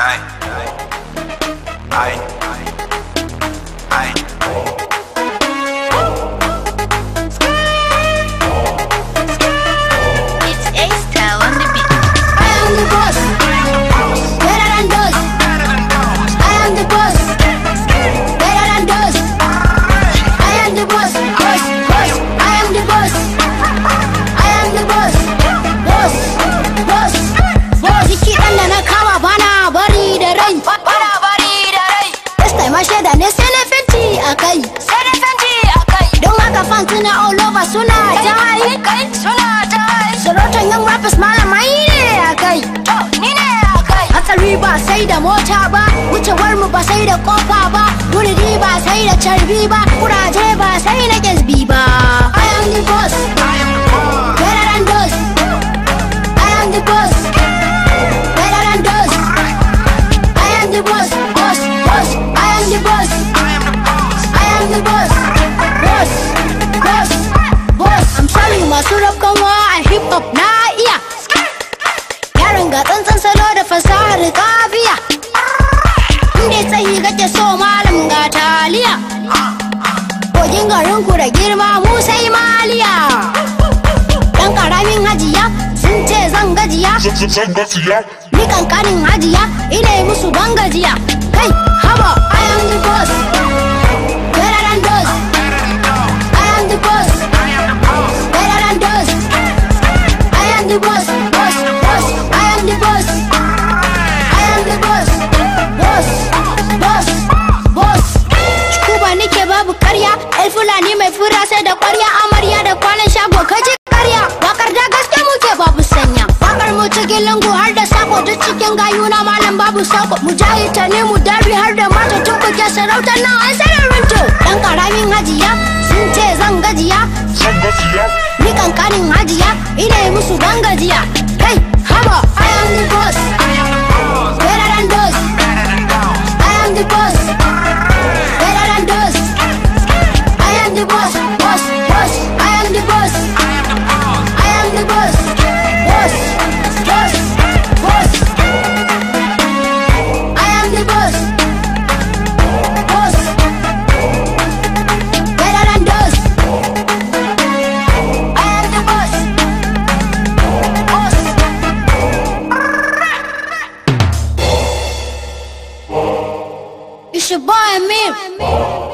It's A-Style on the beat. I am the boss, better than those. I am the boss, better than those. I am the boss, boss, boss. I am the boss, I am the boss, boss, boss, boss. Jiki ɗan da na kama bana bari da rai, bana bari da rai. This time I shaida ne sai na fenti a kai, sai na fenti a kai. Don haka fans na all over suna ta hai, suna ta hai. Sarautan young rappers malamai ne a kai, to ni ne a kai. Hatsari ba sai da mota ba, wucewar mu ba sai da kofa ba, wuridi ba sai da carbi ba, kuraje ba sai na kesbi ba. I am the boss, better than those. I am the boss, better than those. I am the boss, boss, boss. I am the boss, I am the boss, boss, boss, boss. I'm sorry masu rabkanwa a hip hop na iya. Yaron ga tsantsan salo da fasahar kafiya. Inda tsayi kake so malam ga taliya. Kogin garinku da girma mu sai maliya. Dan karamin hajiya sun ce zan gajiya. Ni kankanin hajiya ina yi musu ban gajiya. Kai haba I am the boss, better than those. I am the boss, better than those. I am the boss, boss, boss. I am the boss, I am the boss, boss, boss, boss. Kuba nike babu karya, el fulani mai fura sai da kwarya, amarya da kwanan shago kaji karya. Wakar da gaske muke babu sanya, wakar mu cikin lungu har da sako, duk cikin gayuna malam babu sako. Mujahita ne mu darbi har da mata tumbuke sarautar nan an sanar rinto. Dan karamin hajiya sun ce zan gajiya, ni kankanin hajiya ina yi musu ban gajiya. Kai haba I am the boss, better than those. I am the boss, better than those. I am the boss, boss, boss. I am the boss, I am the boss, boss, boss, boss. I am the boss, boss, better than those. I am the boss, boss. It's your boy Amir.